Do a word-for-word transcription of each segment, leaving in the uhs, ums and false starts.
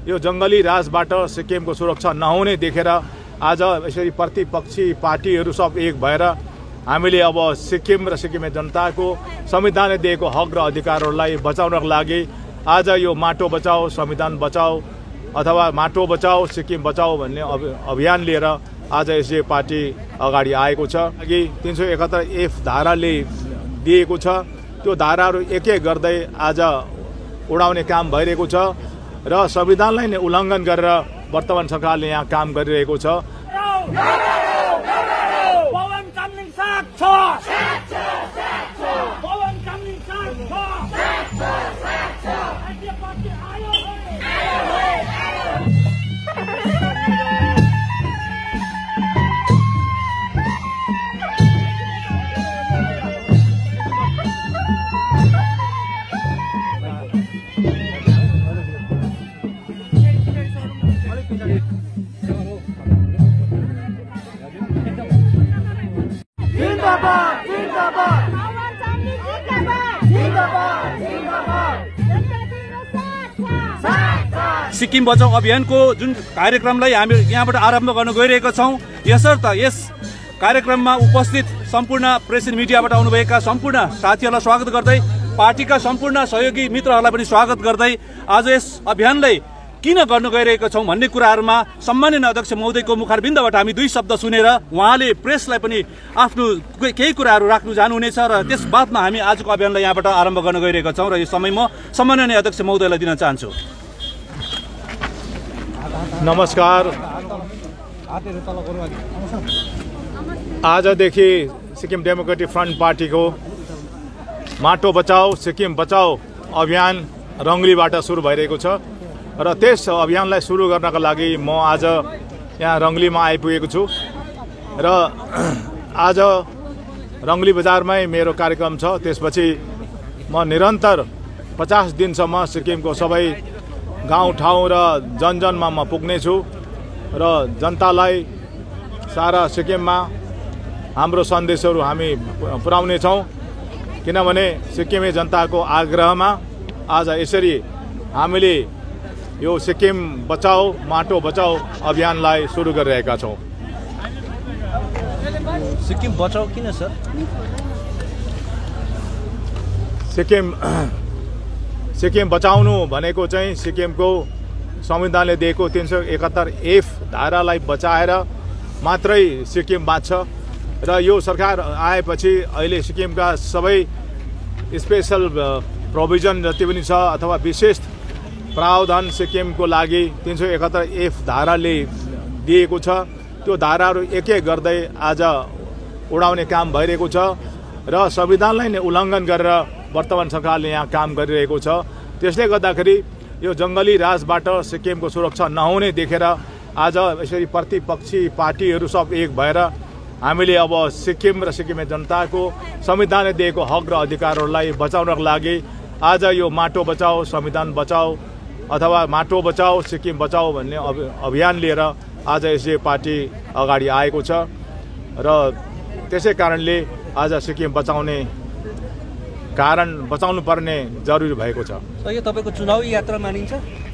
यो जङ्गली राजबाट सिक्किमको सुरक्षा नहुने देखेर आज यसरी प्रतिपक्षी पार्टीहरू सब एक भएर हामीले अब सिक्किम र सिक्किमे जनताको संविधानले दिएको हक र अधिकारहरूलाई बचाउनको लागि आज यो माटो बचाओ संविधान बचाओ अथवा माटो बचाओ सिक्किम बचाओ भन्ने अभियान लिएर आज एसडिएफ पार्टी अगाडि आएको छ। अघि तीन सौ एकहत्तर एफ धाराले दिएको छ त्यो धाराहरू एक एक गर्दै आज उडाउने काम भइरहेको छ र संविधानलाई नै उल्लङ्घन गरेर वर्तमान सरकारले यहाँ काम गरिरहेको छ। सिक्किम बचाऊ अभियानको जुन कार्यक्रमलाई हामी यहाँबाट आरम्भ गर्न गइरहेका छौँ, यसर्थ यस कार्यक्रममा उपस्थित सम्पूर्ण प्रेस एन्ड मिडियाबाट आउनुभएका सम्पूर्ण साथीहरूलाई स्वागत गर्दै पार्टीका सम्पूर्ण सहयोगी मित्रहरूलाई पनि स्वागत गर्दै आज यस अभियानलाई किन गर्न गइरहेका छौँ भन्ने कुराहरूमा सम्माननीय अध्यक्ष महोदयको मुखारबिन्दबाट हामी दुई शब्द सुनेर उहाँले प्रेसलाई पनि आफ्नो केही कुराहरू राख्नु जानुहुनेछ र त्यस बादमा हामी आजको अभियानलाई यहाँबाट आरम्भ गर्न गइरहेका छौँ र यो समय म सम्माननीय अध्यक्ष महोदयलाई दिन चाहन्छु। नमस्कार। आजदेखि सिक्किम डेमोक्रेटिक फ्रन्ट पार्टीको माटो बचाओ सिक्किम बचाओ अभियान रङ्गलीबाट सुरु भइरहेको छ र त्यस अभियानलाई सुरु गर्नका लागि म आज यहाँ रङ्गलीमा आइपुगेको छु र आज रङ्गली बजारमै मेरो कार्यक्रम छ। त्यसपछि म निरन्तर पचास दिनसम्म सिक्किमको सबै गाउँ ठाउँ र जनजनमा म पुग्नेछु र जनतालाई सारा सिक्किममा हाम्रो सन्देशहरू हामी पुर्याउनेछौँ, किनभने सिक्किमे जनताको आग्रहमा आज यसरी हामीले यो सिक्किम बचाओ माटो बचाओ अभियानलाई सुरु गरिरहेका छौँ। सिक्किम बचाओ किन सर? सिक्किम सिक्किम बचाउनु भनेको चाहिँ सिक्किमको संविधानले दिएको तीन सौ एकहत्तर एफ धारालाई बचाएर मात्रै सिक्किम बाँच्छ र यो सरकार आएपछि अहिले सिक्किमका सबै स्पेशल प्रोभिजन जति पनि छ अथवा विशेष प्रावधान सिक्किमको लागि तीन सौ एकहत्तर एफ धाराले दिएको छ त्यो धाराहरू एक एक गर्दै आज उडाउने काम भइरहेको छ र संविधानलाई नै उल्लङ्घन गरेर वर्तमान सरकारले यहाँ काम गरिरहेको छ। त्यसले गर्दाखेरि यो जङ्गली राजबाट सिक्किमको सुरक्षा नहुने देखेर आज यसरी प्रतिपक्षी पार्टीहरू सब एक भएर हामीले अब सिक्किम र सिक्किमे जनताको संविधानले दिएको हक र अधिकारहरूलाई बचाउनको लागि आज यो माटो बचाओ संविधान बचाओ अथवा माटो बचाओ सिक्किम बचाओ भन्ने अभियान लिएर आज एसडिएफ पार्टी अगाडि आएको छ र त्यसै कारणले आज सिक्किम बचाउने कारण बचाउनु पर्ने जरुरी भएको छ। यो तपाईँको चुनावी यात्रा मानिन्छ?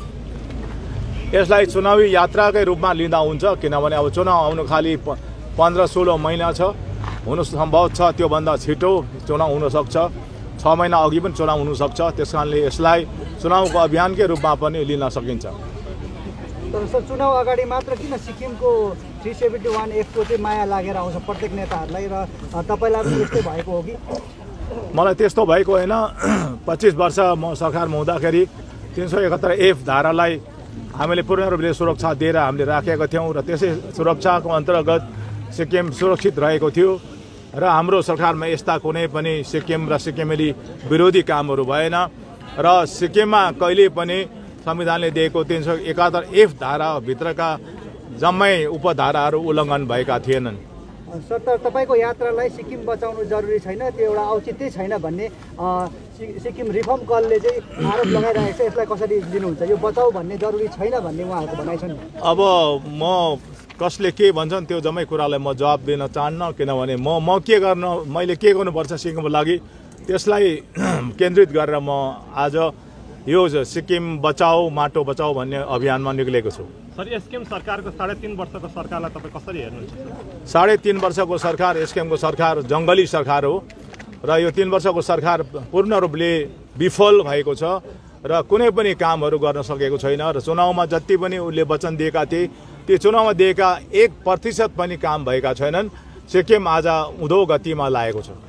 यसलाई चुनावी यात्राकै रूपमा लिँदा हुन्छ, किनभने अब चुनाव आउनु खालि पन्ध्र सोह्र महिना छ, हुनु सम्भव छ त्योभन्दा छिटो चुनाव हुनसक्छ, छ महिना अघि पनि चुनाव हुनसक्छ। त्यस कारणले यसलाई चुनावको अभियानकै रूपमा पनि लिन सकिन्छ। तर सर चुनाव अगाडि मात्र किन सिक्किमको थ्री सेभेन्टी वान एफको चाहिँ माया लागेर आउँछ प्रत्येक नेताहरूलाई र तपाईँलाई पनि यस्तै भएको हो कि? मलाई त्यस्तो भएको होइन। पच्चिस वर्ष म सरकारमा हुँदाखेरि तीन सौ एकहत्तर एफ धारालाई हामीले पूर्ण रूपले सुरक्षा दिएर हामीले राखेका थियौँ र त्यसै सुरक्षाको अन्तर्गत सिक्किम सुरक्षित रहेको थियो र हाम्रो सरकारमा यस्ता कुनै पनि सिक्किम र सिक्किमेली विरोधी कामहरू भएन र सिक्किममा कहिले पनि संविधानले दिएको तीन सौ एकहत्तर एफ धाराभित्रका जम्मै उपधाराहरू उल्लङ्घन भएका थिएनन्। सर तर तपाईँको यात्रालाई सिक्किम बचाउनु जरुरी छैन, त्यो एउटा औचित्य छैन भन्ने सिक्किम रिफर्म कलले चाहिँ आरोप लगाइरहेको छ, यसलाई कसरी लिनुहुन्छ? यो बचाउ भन्ने जरुरी छैन भन्ने उहाँहरूको भनाइ छ नि। अब म कसले के भन्छन् त्यो जम्मै कुरालाई म जवाब दिन चाहन्न, किनभने म म के गर्न मैले के गर्नुपर्छ सिक्किमको लागि त्यसलाई केन्द्रित गरेर म आज यो सिक्किम बचाऊ माटो बचाऊ भन्ने अभियानमा निक्लेको छु। सर एसकेएम सरकारको साढे तीन वर्षको सरकारलाई तपाईँ कसरी हेर्नुहुन्छ? साढे तीन वर्षको सरकार एसकेएमको सरकार जङ्गली सरकार हो र यो तीन वर्षको सरकार पूर्ण रूपले विफल भएको छ र कुनै पनि कामहरू गर्न सकेको छैन र चुनावमा जति पनि उसले वचन दिएका थिए त्यो चुनावमा दिएका एक प्रतिशत पनि काम भएका छैनन्। सिक्किम आज उँधो गतिमा लागेको छ।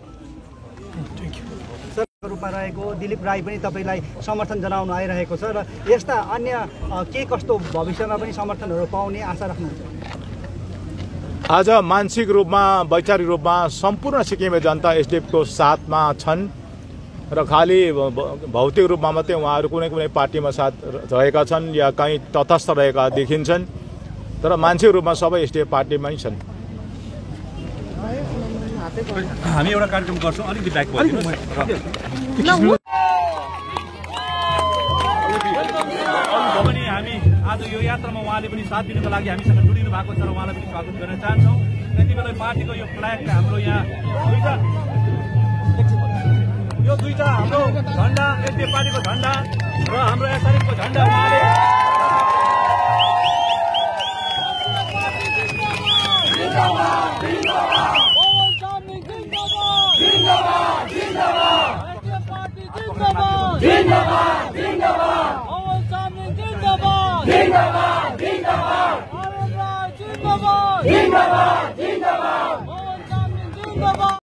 रूपमा रहेको दिलीप राई पनि तपाईँलाई समर्थन जनाउन आइरहेको छ र यस्ता अन्य के कस्तो भविष्यमा पनि समर्थनहरू पाउने आशा राख्नुहुन्छ? आज मानसिक रूपमा वैचारिक रूपमा सम्पूर्ण सिक्किमे जनता एसडिएफको साथमा छन् र खालि भौतिक रूपमा मात्रै उहाँहरू कुनै कुनै पार्टीमा साथ रहेका छन् या कहीँ तटस्थ रहेका देखिन्छन्, तर मानसिक रूपमा सबै एसडिएफ पार्टीमै छन्। हामी एउटा कार्यक्रम गर्छौँ, अलिकति ब्याक भइदिनुहोस्। पनि हामी आज यो यात्रामा उहाँले पनि साथ दिनुको लागि हामीसँग जोडिनु भएको छ र उहाँलाई पनि स्वागत गर्न चाहन्छौँ। त्यति बेला पार्टीको यो फ्ल्याग हाम्रो यहाँ दुईटा यो दुईटा हाम्रो झन्डा एसडिएफ पार्टीको झन्डा र हाम्रो एसआरएफको झन्डा उहाँले जिंदाबाद जिंदाबाद ओवल सामने जिंदाबाद जिंदाबाद जिंदाबाद जिंदाबाद जिंदाबाद जिंदाबाद ओवल सामने जिंदाबाद।